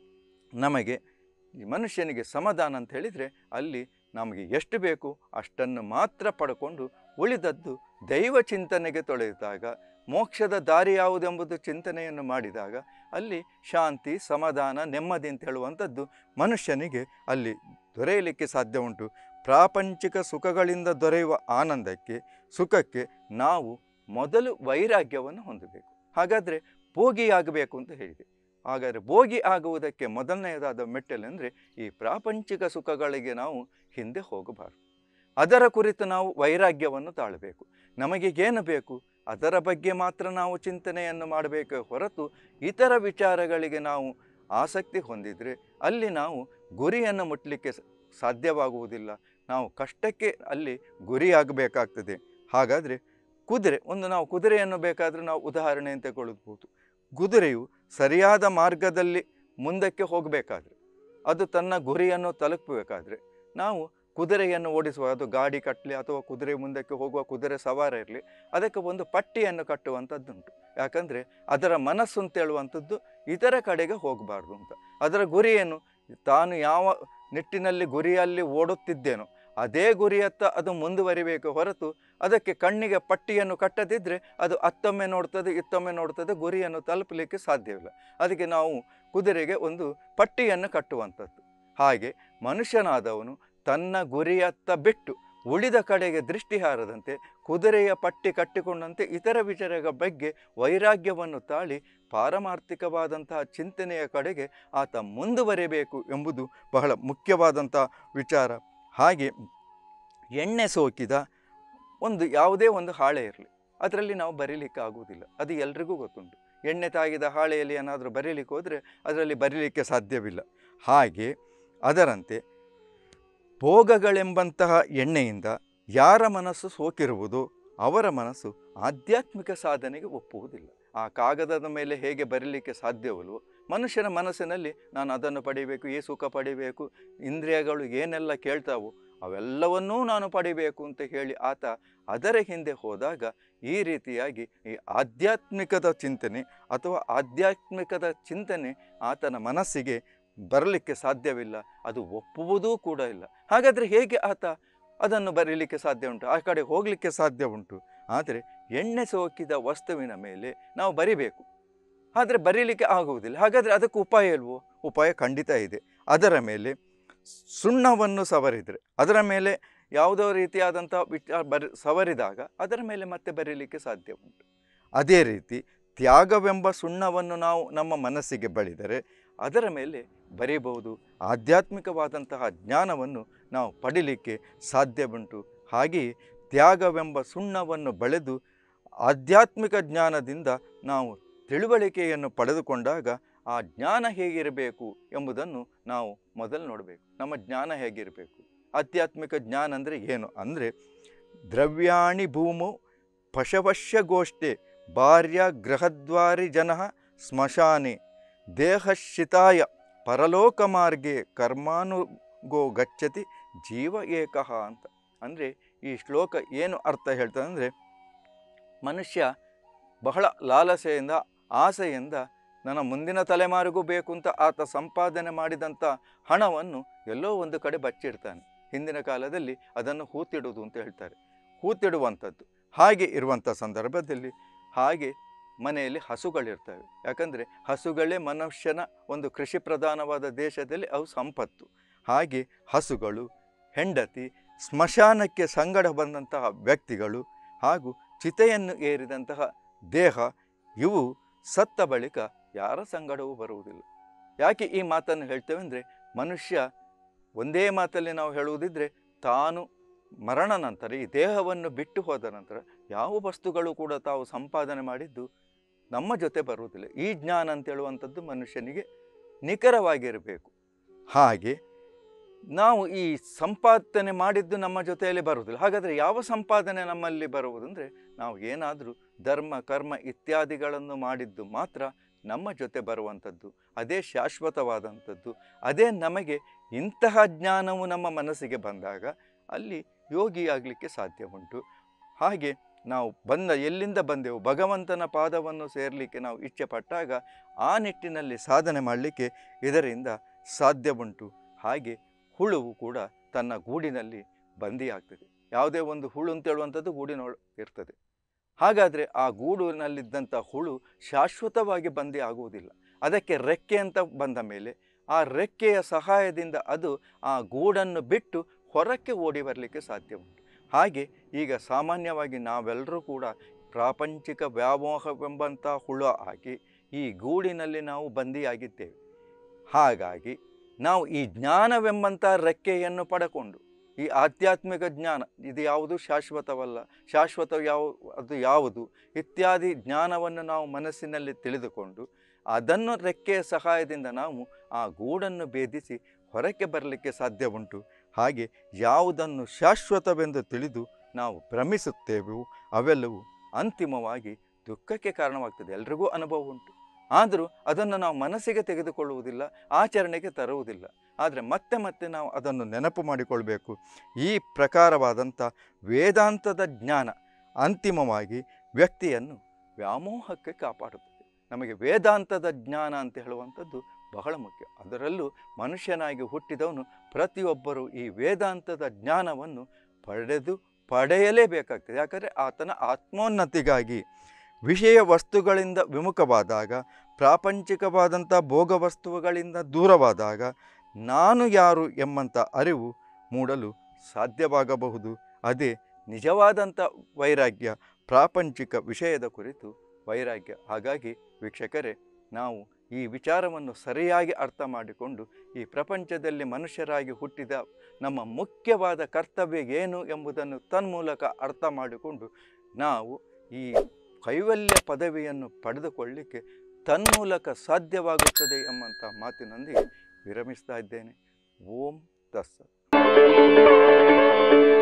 ನಮಗೆ ಈ ಮನುಷ್ಯನಿಗೆ ಸಮಾಧಾನ ಅಂತ ಹೇಳಿದರೆ ಅಲ್ಲಿ ನಮಗೆ ಎಷ್ಟು ಬೇಕು ಅಷ್ಟನ್ನು ಮಾತ್ರ ಪಡ್ಕೊಂಡು ಉಳಿದದ್ದು ದೈವ ಚಿಂತನೆಗೆ ತೊಳೆದಾಗ, ಮೋಕ್ಷದ ದಾರಿ ಯಾವುದೆಂಬುದು ಚಿಂತನೆಯನ್ನು ಮಾಡಿದಾಗ ಅಲ್ಲಿ ಶಾಂತಿ, ಸಮಾಧಾನ, ನೆಮ್ಮದಿ ಅಂತ ಹೇಳುವಂಥದ್ದು ಮನುಷ್ಯನಿಗೆ ಅಲ್ಲಿ ದೊರೆಯಲಿಕ್ಕೆ ಸಾಧ್ಯ ಉಂಟು. ಪ್ರಾಪಂಚಿಕ ಸುಖಗಳಿಂದ ದೊರೆಯುವ ಆನಂದಕ್ಕೆ, ಸುಖಕ್ಕೆ ನಾವು ಮೊದಲು ವೈರಾಗ್ಯವನ್ನು ಹೊಂದಬೇಕು. ಹಾಗಾದರೆ ಭೋಗಿಯಾಗಬೇಕು ಅಂತ ಹೇಳಿದೆ. ಹಾಗಾದರೆ ಭೋಗಿ ಆಗುವುದಕ್ಕೆ ಮೊದಲನೆಯದಾದ ಮೆಟ್ಟಲೆಂದರೆ ಈ ಪ್ರಾಪಂಚಿಕ ಸುಖಗಳಿಗೆ ನಾವು ಹಿಂದೆ ಹೋಗಬಾರದು. ಅದರ ಕುರಿತು ನಾವು ವೈರಾಗ್ಯವನ್ನು ತಾಳಬೇಕು. ನಮಗೆ ಏನು ಬೇಕು ಅದರ ಬಗ್ಗೆ ಮಾತ್ರ ನಾವು ಚಿಂತನೆಯನ್ನು ಮಾಡಬೇಕೇ ಹೊರತು ಇತರ ವಿಚಾರಗಳಿಗೆ ನಾವು ಆಸಕ್ತಿ ಹೊಂದಿದರೆ ಅಲ್ಲಿ ನಾವು ಗುರಿಯನ್ನು ಮುಟ್ಟಲಿಕ್ಕೆ ಸಾಧ್ಯವಾಗುವುದಿಲ್ಲ. ನಾವು ಕಷ್ಟಕ್ಕೆ ಅಲ್ಲಿ ಗುರಿಯಾಗಬೇಕಾಗ್ತದೆ. ಹಾಗಾದರೆ ನಾವು ಕುದುರೆಯನ್ನು ಬೇಕಾದರೆ ನಾವು ಉದಾಹರಣೆ ಅಂತ ತೆಗೆದುಕೊಳ್ಳಬಹುದು. ಕುದುರೆಯು ಸರಿಯಾದ ಮಾರ್ಗದಲ್ಲಿ ಮುಂದಕ್ಕೆ ಹೋಗಬೇಕಾದ್ರೆ, ಅದು ತನ್ನ ಗುರಿಯನ್ನು ತಲುಪಬೇಕಾದ್ರೆ ನಾವು ಕುದುರೆಯನ್ನು ಓಡಿಸುವ, ಅದು ಗಾಡಿ ಕಟ್ಟಲಿ ಅಥವಾ ಕುದುರೆ ಮುಂದಕ್ಕೆ ಹೋಗುವ ಕುದುರೆ ಸವಾರ ಇರಲಿ, ಅದಕ್ಕೆ ಒಂದು ಪಟ್ಟಿಯನ್ನು ಕಟ್ಟುವಂಥದ್ದುಂಟು. ಯಾಕಂದರೆ ಅದರ ಮನಸ್ಸು ಅಂತ ಹೇಳುವಂಥದ್ದು ಇತರ ಕಡೆಗೆ ಹೋಗಬಾರ್ದು ಅಂತ. ಅದರ ಗುರಿಯೇನು, ತಾನು ಯಾವ ನಿಟ್ಟಿನಲ್ಲಿ ಗುರಿಯಲ್ಲಿ ಓಡುತ್ತಿದ್ದೇನೋ ಅದೇ ಗುರಿಯತ್ತ ಅದು ಮುಂದುವರಿಬೇಕು ಹೊರತು ಅದಕ್ಕೆ ಕಣ್ಣಿಗೆ ಪಟ್ಟಿಯನ್ನು ಕಟ್ಟದಿದ್ದರೆ ಅದು ಅತ್ತೊಮ್ಮೆ ನೋಡ್ತದೆ, ಇತ್ತೊಮ್ಮೆ ನೋಡ್ತದೆ, ಗುರಿಯನ್ನು ತಲುಪಲಿಕ್ಕೆ ಸಾಧ್ಯವಿಲ್ಲ. ಅದಕ್ಕೆ ನಾವು ಕುದುರೆಗೆ ಒಂದು ಪಟ್ಟಿಯನ್ನು ಕಟ್ಟುವಂಥದ್ದು. ಹಾಗೆ ಮನುಷ್ಯನಾದವನು ತನ್ನ ಗುರಿಯತ್ತ ಬಿಟ್ಟು ಉಳಿದ ಕಡೆಗೆ ದೃಷ್ಟಿ ಹಾರದಂತೆ ಕುದುರೆಯ ಪಟ್ಟಿ ಕಟ್ಟಿಕೊಂಡಂತೆ ಇತರ ವಿಚಾರಗಳ ಬಗ್ಗೆ ವೈರಾಗ್ಯವನ್ನು ತಾಳಿ ಪಾರಮಾರ್ಥಿಕವಾದಂತಹ ಚಿಂತನೆಯ ಕಡೆಗೆ ಆತ ಮುಂದುವರಿಬೇಕು ಎಂಬುದು ಬಹಳ ಮುಖ್ಯವಾದಂಥ ವಿಚಾರ. ಹಾಗೆ ಎಣ್ಣೆ ಸೋಕಿದ ಯಾವುದೇ ಒಂದು ಹಾಳೆ ಇರಲಿ, ಅದರಲ್ಲಿ ನಾವು ಬರೀಲಿಕ್ಕೆ ಆಗುವುದಿಲ್ಲ, ಅದು ಎಲ್ರಿಗೂ ಗೊತ್ತುಂಟು. ಎಣ್ಣೆ ತಾಗಿದ ಹಾಳೆಯಲ್ಲಿ ಏನಾದರೂ ಬರೀಲಿಕ್ಕೆ ಹೋದರೆ ಅದರಲ್ಲಿ ಬರೀಲಿಕ್ಕೆ ಸಾಧ್ಯವಿಲ್ಲ. ಹಾಗೆ ಅದರಂತೆ ಭೋಗಗಳೆಂಬಂತಹ ಎಣ್ಣೆಯಿಂದ ಯಾರ ಮನಸ್ಸು ಸೋಕಿರುವುದೋ ಅವರ ಮನಸ್ಸು ಆಧ್ಯಾತ್ಮಿಕ ಸಾಧನೆಗೆ ಒಪ್ಪುವುದಿಲ್ಲ. ಆ ಕಾಗದದ ಮೇಲೆ ಹೇಗೆ ಬರೀಲಿಕ್ಕೆ ಸಾಧ್ಯವಲ್ವೋ, ಮನುಷ್ಯನ ಮನಸ್ಸಿನಲ್ಲಿ ನಾನು ಅದನ್ನು ಪಡಿಬೇಕು, ಈ ಸುಖ ಪಡಿಬೇಕು, ಇಂದ್ರಿಯಗಳು ಏನೆಲ್ಲ ಕೇಳ್ತಾವೋ ಅವೆಲ್ಲವನ್ನೂ ನಾನು ಪಡಿಬೇಕು ಅಂತ ಹೇಳಿ ಆತ ಅದರ ಹಿಂದೆ ಹೋದಾಗ ಈ ರೀತಿಯಾಗಿ ಈ ಆಧ್ಯಾತ್ಮಿಕದ ಚಿಂತನೆ ಅಥವಾ ಆಧ್ಯಾತ್ಮಿಕದ ಚಿಂತನೆ ಆತನ ಮನಸ್ಸಿಗೆ ಬರಲಿಕ್ಕೆ ಸಾಧ್ಯವಿಲ್ಲ, ಅದು ಒಪ್ಪುವುದೂ ಕೂಡ ಇಲ್ಲ. ಹಾಗಾದರೆ ಹೇಗೆ ಆತ ಅದನ್ನು ಬರೀಲಿಕ್ಕೆ ಸಾಧ್ಯ ಉಂಟು, ಆ ಕಡೆ ಹೋಗಲಿಕ್ಕೆ ಸಾಧ್ಯ ಉಂಟು? ಆದರೆ ಎಣ್ಣೆ ಸೋಕಿದ ವಸ್ತುವಿನ ಮೇಲೆ ನಾವು ಬರಿಬೇಕು, ಆದರೆ ಬರೀಲಿಕ್ಕೆ ಆಗುವುದಿಲ್ಲ. ಹಾಗಾದರೆ ಅದಕ್ಕೆ ಉಪಾಯ ಇಲ್ವೋ? ಉಪಾಯ ಖಂಡಿತ ಇದೆ. ಅದರ ಮೇಲೆ ಸುಣ್ಣವನ್ನು ಸವರಿದರೆ, ಅದರ ಮೇಲೆ ಯಾವುದೋ ರೀತಿಯಾದಂಥ ಸವರಿದಾಗ ಅದರ ಮೇಲೆ ಮತ್ತೆ ಬರೀಲಿಕ್ಕೆ ಸಾಧ್ಯ ಉಂಟು. ಅದೇ ರೀತಿ ತ್ಯಾಗವೆಂಬ ಸುಣ್ಣವನ್ನು ನಾವು ನಮ್ಮ ಮನಸ್ಸಿಗೆ ಬಳಿದರೆ ಅದರ ಮೇಲೆ ಬರೀಬಹುದು. ಆಧ್ಯಾತ್ಮಿಕವಾದಂತಹ ಜ್ಞಾನವನ್ನು ನಾವು ಪಡೀಲಿಕ್ಕೆ ಸಾಧ್ಯವುಂಟು. ಹಾಗೆಯೇ ತ್ಯಾಗವೆಂಬ ಸುಣ್ಣವನ್ನು ಬಳೆದು ಆಧ್ಯಾತ್ಮಿಕ ಜ್ಞಾನದಿಂದ ನಾವು ತಿಳುವಳಿಕೆಯನ್ನು ಪಡೆದುಕೊಂಡಾಗ ಆ ಜ್ಞಾನ ಹೇಗಿರಬೇಕು ಎಂಬುದನ್ನು ನಾವು ಮೊದಲು ನೋಡಬೇಕು. ನಮ್ಮ ಜ್ಞಾನ ಹೇಗಿರಬೇಕು? ಆಧ್ಯಾತ್ಮಿಕ ಜ್ಞಾನ ಅಂದರೆ ಏನು ಅಂದರೆ, ದ್ರವ್ಯಾಣಿ ಭೂಮೌ ಪಶವಶ್ಯಗೋಷ್ಠೆ ಭಾರ್ಯ ಗೃಹದ್ವಾರಿ ಜನಃ ಸ್ಮಶಾನೆ ದೇಹಶಿತಾಯ ಪರಲೋಕ ಮಾರ್ಗೆ ಕರ್ಮಾನುಗೋ ಗಚ್ಚತಿ ಜೀವ ಏಕಃ ಅಂತ. ಅಂದರೆ ಈ ಶ್ಲೋಕ ಏನು ಅರ್ಥ ಹೇಳ್ತದೆ ಅಂದರೆ, ಮನುಷ್ಯ ಬಹಳ ಲಾಲಸೆಯಿಂದ ಆಸೆಯಿಂದ ನನ್ನ ಮುಂದಿನ ತಲೆಮಾರಿಗೂ ಬೇಕು ಅಂತ ಆತ ಸಂಪಾದನೆ ಮಾಡಿದಂಥ ಹಣವನ್ನು ಎಲ್ಲೋ ಒಂದು ಕಡೆ ಬಚ್ಚಿಡ್ತಾನೆ. ಹಿಂದಿನ ಕಾಲದಲ್ಲಿ ಅದನ್ನು ಹೂತಿಡುವುದು ಅಂತ ಹೇಳ್ತಾರೆ, ಹೂತಿಡುವಂಥದ್ದು. ಹಾಗೆ ಇರುವಂಥ ಸಂದರ್ಭದಲ್ಲಿ ಹಾಗೆ ಮನೆಯಲ್ಲಿ ಹಸುಗಳಿರ್ತವೆ. ಯಾಕಂದರೆ ಹಸುಗಳೇ ಮನುಷ್ಯನ ಒಂದು ಕೃಷಿ ಪ್ರಧಾನವಾದ ದೇಶದಲ್ಲಿ ಅವು ಸಂಪತ್ತು. ಹಾಗೆ ಹಸುಗಳು, ಹೆಂಡತಿ, ಸ್ಮಶಾನಕ್ಕೆ ಸಂಗಡ ಬಂದಂತಹ ವ್ಯಕ್ತಿಗಳು ಹಾಗೂ ಚಿತೆಯನ್ನು ಏರಿದಂತಹ ದೇಹ, ಇವು ಸತ್ತ ಬಳಿಕ ಯಾರ ಸಂಗಡವೂ ಬರುವುದಿಲ್ಲ. ಯಾಕೆ ಈ ಮಾತನ್ನು ಹೇಳ್ತೇವೆ ಅಂದರೆ, ಮನುಷ್ಯ ಒಂದೇ ಮಾತಲ್ಲಿ ನಾವು ಹೇಳುವುದಿದ್ರೆ, ತಾನು ಮರಣ ನಂತರ ಈ ದೇಹವನ್ನು ಬಿಟ್ಟು ಹೋದ ನಂತರ ಯಾವ ವಸ್ತುಗಳು ಕೂಡ ತಾವು ಸಂಪಾದನೆ ಮಾಡಿದ್ದು ನಮ್ಮ ಜೊತೆ ಬರುವುದಿಲ್ಲ. ಈ ಜ್ಞಾನ ಅಂತ ಹೇಳುವಂಥದ್ದು ಮನುಷ್ಯನಿಗೆ ನಿಖರವಾಗಿರಬೇಕು. ಹಾಗೆ ನಾವು ಈ ಸಂಪಾದನೆ ಮಾಡಿದ್ದು ನಮ್ಮ ಜೊತೆಯಲ್ಲಿ ಬರುವುದಿಲ್ಲ. ಹಾಗಾದರೆ ಯಾವ ಸಂಪಾದನೆ ನಮ್ಮಲ್ಲಿ ಬರುವುದಂದರೆ, ನಾವು ಏನಾದರೂ ಧರ್ಮ ಕರ್ಮ ಇತ್ಯಾದಿಗಳನ್ನು ಮಾಡಿದ್ದು ಮಾತ್ರ ನಮ್ಮ ಜೊತೆ ಬರುವಂಥದ್ದು. ಅದೇ ಶಾಶ್ವತವಾದಂಥದ್ದು. ಅದೇ ನಮಗೆ ಇಂತಹ ಜ್ಞಾನವು ನಮ್ಮ ಮನಸ್ಸಿಗೆ ಬಂದಾಗ ಅಲ್ಲಿ ಯೋಗಿಯಾಗಲಿಕ್ಕೆ ಸಾಧ್ಯ ಉಂಟು. ಹಾಗೆ ನಾವು ಎಲ್ಲಿಂದ ಬಂದೆವು, ಭಗವಂತನ ಪಾದವನ್ನು ಸೇರಲಿಕ್ಕೆ ನಾವು ಇಚ್ಛೆ ಪಟ್ಟಾಗ ಆ ನಿಟ್ಟಿನಲ್ಲಿ ಸಾಧನೆ ಮಾಡಲಿಕ್ಕೆ ಇದರಿಂದ ಸಾಧ್ಯ ಉಂಟು. ಹಾಗೆ ಹುಳುವು ಕೂಡ ತನ್ನ ಗೂಡಿನಲ್ಲಿ ಬಂದಿಯಾಗ್ತದೆ. ಯಾವುದೇ ಒಂದು ಹುಳು ಅಂತೇಳುವಂಥದ್ದು ಗೂಡಿನೊಳಗೆ ಇರ್ತದೆ. ಹಾಗಾದರೆ ಆ ಗೂಡಿನಲ್ಲಿದ್ದಂಥ ಹುಳು ಶಾಶ್ವತವಾಗಿ ಬಂದಿ ಆಗುವುದಿಲ್ಲ. ಅದಕ್ಕೆ ರೆಕ್ಕೆ ಅಂತ ಬಂದ ಮೇಲೆ ಆ ರೆಕ್ಕೆಯ ಸಹಾಯದಿಂದ ಅದು ಆ ಗೂಡನ್ನು ಬಿಟ್ಟು ಹೊರಕ್ಕೆ ಓಡಿ ಬರಲಿಕ್ಕೆ ಸಾಧ್ಯ ಉಂಟು. ಹಾಗೆ ಈಗ ಸಾಮಾನ್ಯವಾಗಿ ನಾವೆಲ್ಲರೂ ಕೂಡ ಪ್ರಾಪಂಚಿಕ ವ್ಯಾಮೋಹವೆಂಬಂಥ ಹುಳು ಆಗಿ ಈ ಗೂಡಿನಲ್ಲಿ ನಾವು ಬಂದಿಯಾಗಿದ್ದೇವೆ. ಹಾಗಾಗಿ ನಾವು ಈ ಜ್ಞಾನವೆಂಬಂಥ ರೆಕ್ಕೆಯನ್ನು ಪಡಕೊಂಡು, ಈ ಆಧ್ಯಾತ್ಮಿಕ ಜ್ಞಾನ ಇದು ಯಾವುದು ಶಾಶ್ವತವಲ್ಲ, ಅದು ಯಾವುದು ಇತ್ಯಾದಿ ಜ್ಞಾನವನ್ನು ನಾವು ಮನಸ್ಸಿನಲ್ಲಿ ತಿಳಿದುಕೊಂಡು ಅದನ್ನು ರೆಕ್ಕೆಯ ಸಹಾಯದಿಂದ ನಾವು ಆ ಗೂಡನ್ನು ಭೇದಿಸಿ ಹೊರಕ್ಕೆ ಬರಲಿಕ್ಕೆ ಸಾಧ್ಯ ಉಂಟು. ಹಾಗೆ ಯಾವುದನ್ನು ಶಾಶ್ವತವೆಂದು ತಿಳಿದು ನಾವು ಭ್ರಮಿಸುತ್ತೇವೋ ಅವೆಲ್ಲವೂ ಅಂತಿಮವಾಗಿ ದುಃಖಕ್ಕೆ ಕಾರಣವಾಗ್ತದೆ. ಎಲ್ರಿಗೂ ಅನುಭವ ಉಂಟು. ಆದರೂ ಅದನ್ನು ನಾವು ಮನಸ್ಸಿಗೆ ತೆಗೆದುಕೊಳ್ಳುವುದಿಲ್ಲ, ಆಚರಣೆಗೆ ತರುವುದಿಲ್ಲ. ಆದರೆ ಮತ್ತೆ ಮತ್ತೆ ನಾವು ಅದನ್ನು ನೆನಪು ಮಾಡಿಕೊಳ್ಬೇಕು. ಈ ಪ್ರಕಾರವಾದಂಥ ವೇದಾಂತದ ಜ್ಞಾನ ಅಂತಿಮವಾಗಿ ವ್ಯಕ್ತಿಯನ್ನು ವ್ಯಾಮೋಹಕ್ಕೆ ಕಾಪಾಡುತ್ತದೆ. ನಮಗೆ ವೇದಾಂತದ ಜ್ಞಾನ ಅಂತ ಹೇಳುವಂಥದ್ದು ಬಹಳ ಮುಖ್ಯ. ಅದರಲ್ಲೂ ಮನುಷ್ಯನಾಗಿ ಹುಟ್ಟಿದವನು ಪ್ರತಿಯೊಬ್ಬರೂ ಈ ವೇದಾಂತದ ಜ್ಞಾನವನ್ನು ಪಡೆಯಲೇಬೇಕಾಗ್ತದೆ. ಯಾಕಂದರೆ ಆತನ ಆತ್ಮೋನ್ನತಿಗಾಗಿ ವಿಷಯ ವಸ್ತುಗಳಿಂದ ವಿಮುಖವಾದಾಗ, ಪ್ರಾಪಂಚಿಕವಾದಂಥ ಭೋಗ ವಸ್ತುಗಳಿಂದ ದೂರವಾದಾಗ ನಾನು ಯಾರು ಎಂಬಂಥ ಅರಿವು ಮೂಡಲು ಸಾಧ್ಯವಾಗಬಹುದು. ಅದೇ ನಿಜವಾದಂಥ ವೈರಾಗ್ಯ, ಪ್ರಾಪಂಚಿಕ ವಿಷಯದ ಕುರಿತು ವೈರಾಗ್ಯ. ಹಾಗಾಗಿ ವೀಕ್ಷಕರೇ, ನಾವು ಈ ವಿಚಾರವನ್ನು ಸರಿಯಾಗಿ ಅರ್ಥ ಮಾಡಿಕೊಂಡು ಈ ಪ್ರಪಂಚದಲ್ಲಿ ಮನುಷ್ಯರಾಗಿ ಹುಟ್ಟಿದ ನಮ್ಮ ಮುಖ್ಯವಾದ ಕರ್ತವ್ಯ ಏನು ಎಂಬುದನ್ನು ತನ್ಮೂಲಕ ಅರ್ಥ ಮಾಡಿಕೊಂಡು ನಾವು ಈ ಕೈವಲ್ಯ ಪದವಿಯನ್ನು ಪಡೆದುಕೊಳ್ಳಲಿಕ್ಕೆ ತನ್ಮೂಲಕ ಸಾಧ್ಯವಾಗುತ್ತದೆ ಎಂಬಂಥ ಮಾತಿನೊಂದಿಗೆ ವಿರಮಿಸ್ತಾ ಇದ್ದೇನೆ. ಓಂ ತತ್ಸತ್.